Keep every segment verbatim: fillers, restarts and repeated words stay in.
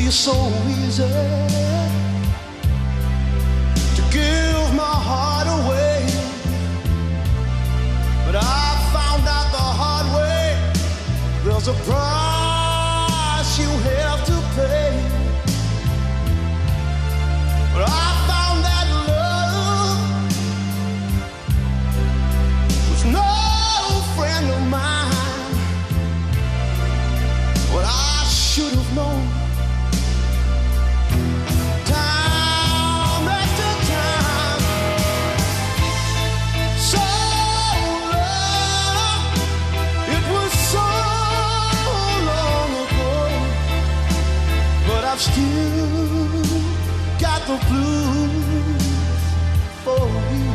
be so easy to give my heart away, but I found out the hard way. There's a price you have to pay. But I found that love was no friend of mine. What I should have known. Time after time, so long, it was so long ago, but I've still got the blues for you.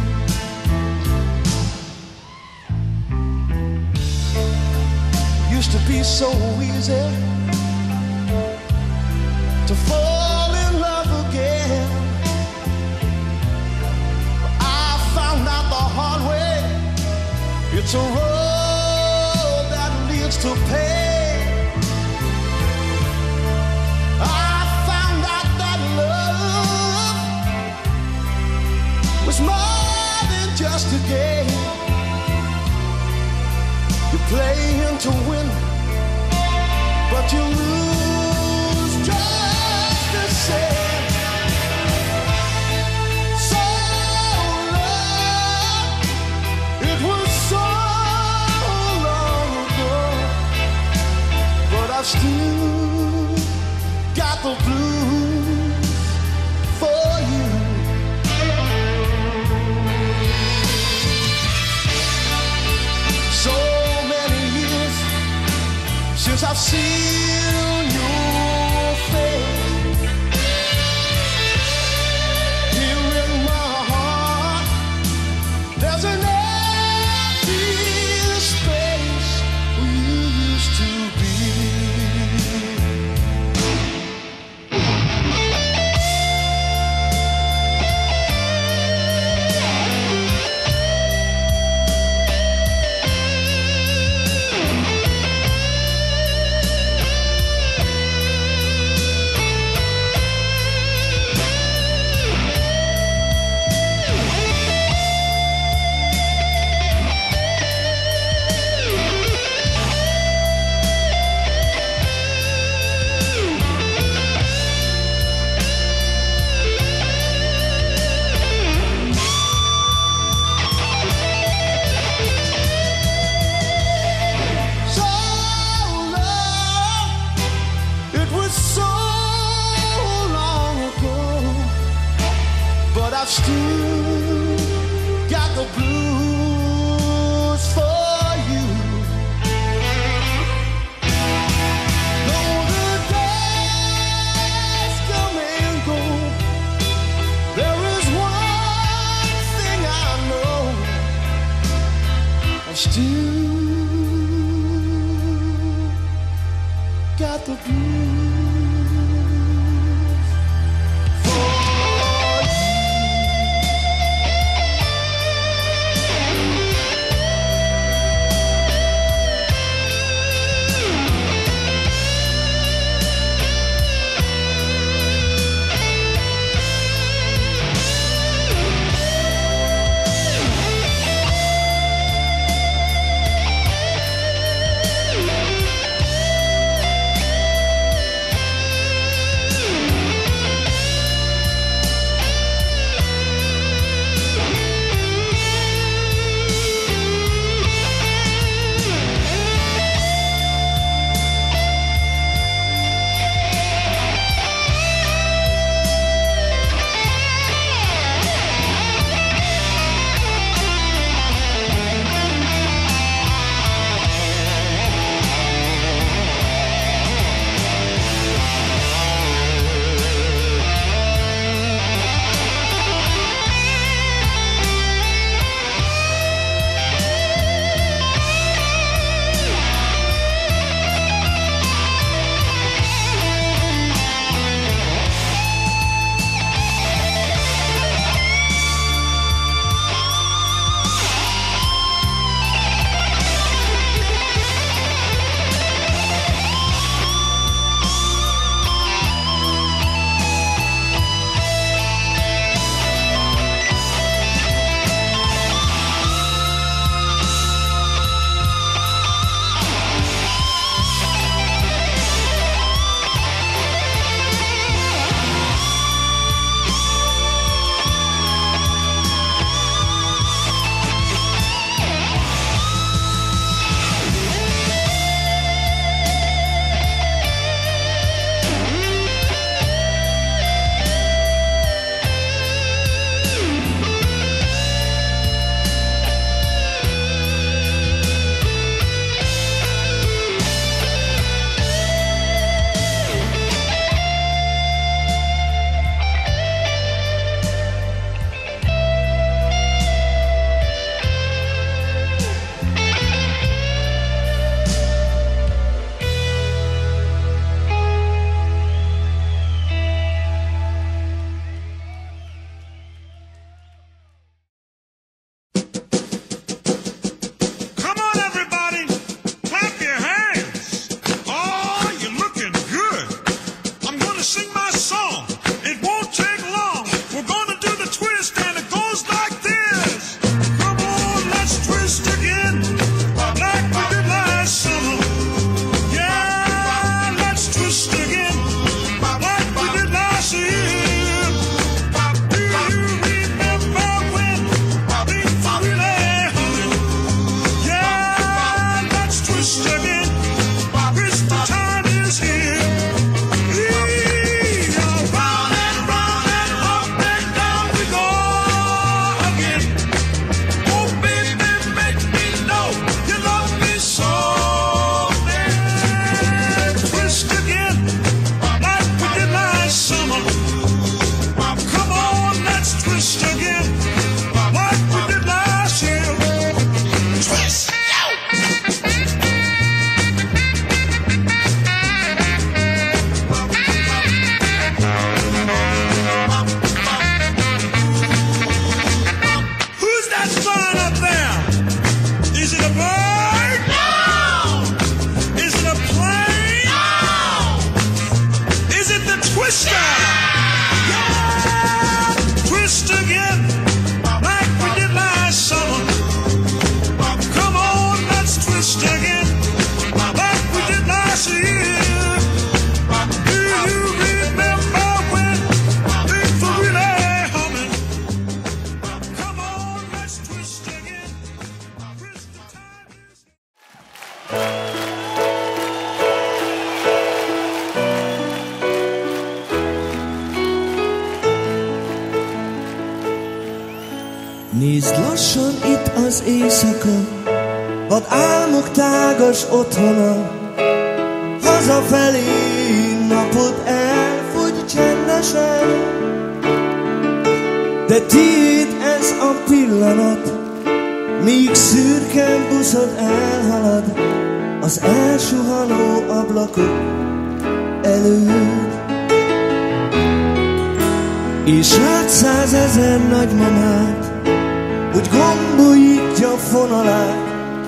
Used to be so easy to fall in love again, but I found out the hard way. It's a road that leads to pain. I found out that love was more than just a game. You play to win, but you lose just the same. So long, it was so long ago, but I've still got the blues for you. So since I've seen your face here in my heart, there's an empty space where you used to be. I've still got the blues for you. Though the days come and go, there is one thing I know. I've still got the blues. Nézd lassan itt az éjszaka, vad álmok tágas otthona. Hazafelé napod elfogy csendesen, de tiéd ez a pillanat, míg szürke buszod elhalad az elsuhanó ablakok előtt. És lát százezer nagymamát, hogy gombolítja fonalát,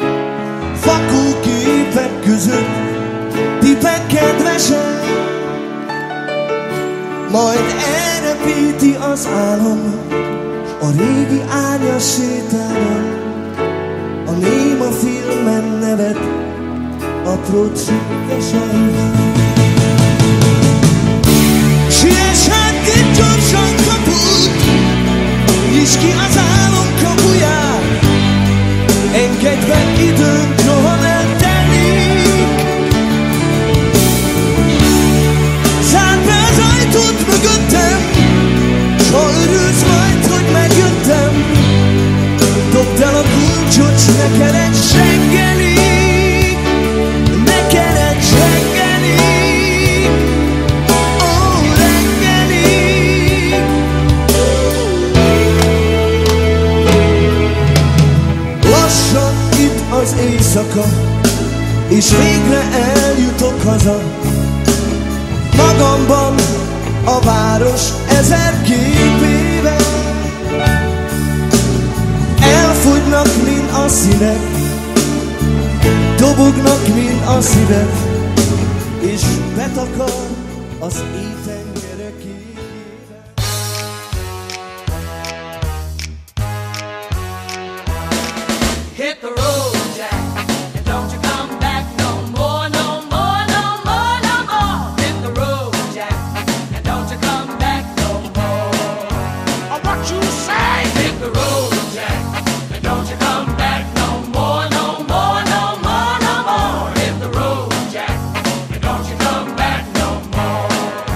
fakóképek között tipek kedvesen. Majd elrepíti az álom a régi árnyas sétában, a néma filmen nevet apró trükkesen. Siess hát ki gyorsan kaput, nyisd ki az álom kapuját, engedve időnk rohan eltelik. Zárd be az ajtót mögöttem, s ha örülsz majd, hogy megjöttem, dobd el a kulcsot, s ne keredj reggelig, ne keredj reggelig, ó, reggelig. Lassan itt az éjszaka, és végre eljutok haza. Magamban a város ezer képével elfogynak, mint a színek, dobognak, mint a szívek, és betakar az éjtenger képével. Hit the road, Jack, and don't you come back no more, no more, no more, no more. Hit the road, Jack, and don't you come back no more. Oh, what you say? Hit the road, Jack, and don't you come back no more, no more, no more, no more. Hit the road, Jack, and don't you come back no more.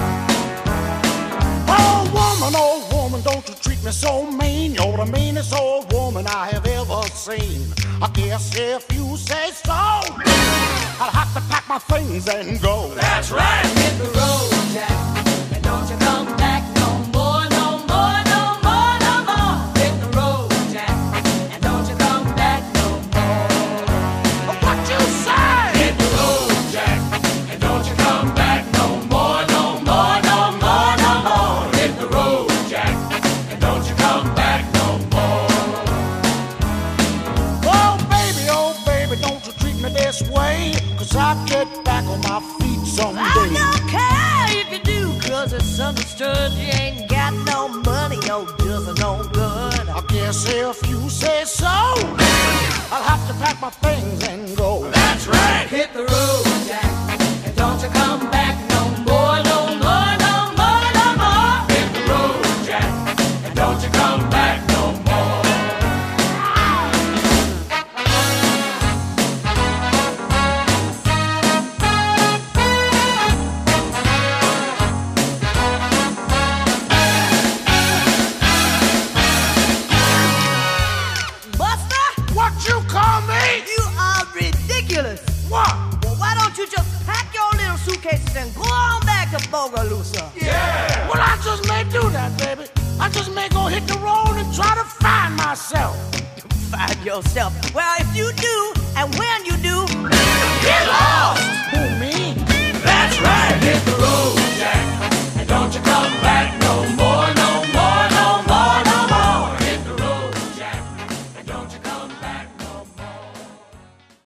Oh, woman, oh, woman, don't you treat me so mean. You're the meanest old woman I have ever seen. I guess if you say so, I'll have to pack my things and go. That's right. Hit the road, Jack, and don't you come back no more, no more, no more, no more. Hit the road, Jack, and don't you come back no more. What you say? Hit the road, Jack, and don't you come back no more, no more, no more, no more. Hit the road, Jack, and don't you come back no more. Oh, baby, oh, baby, don't you treat me this way, 'cause I'll get back on my feet someday. I don't care if you do, 'cause it's understood you ain't got no money, you're just no good. I guess if you say so, I'll have to pack my things and go. That's right. Hit the road, Jack, and don't you come back no more, no more, no more, no more. Hit the road, Jack, and don't you come back no more. Buster, What you call me? you are ridiculous. What? Well, why don't you just pack your little suitcases and go on back to Bogalusa? Well, I just may do that, baby. I just may go hit the road and try to find myself. Find yourself. Well, if you do, and when you do, Get lost! Who, me?